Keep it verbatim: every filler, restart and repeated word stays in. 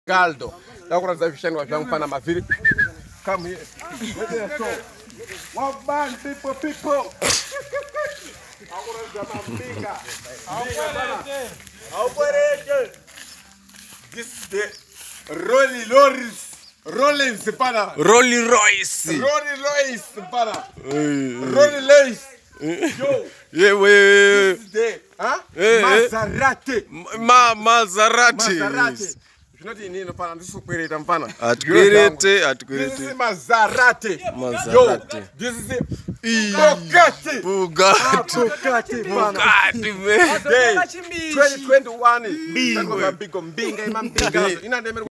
Galdo. Agora está fechando a João para Maviri. Come here. One man, people, people. Agora já está biga. Operate. This is the Rolly Loris. Rollins para. Rolly Royce. Rolly Royce para. Rolly Royce. Yo. Yeah, we. This is the huh? Eh, Maserati. Ma Maserati. Maserati. Noti nini pana ndisukwereta mpana. Atukwerete, This atukwerete. is Maserati. Maserati. Yo, this is it. Bugatti. Bugatti. Bugatti. Bugatti, man. twenty twenty-one. Bingo. Bingo. Bingo. Bingo.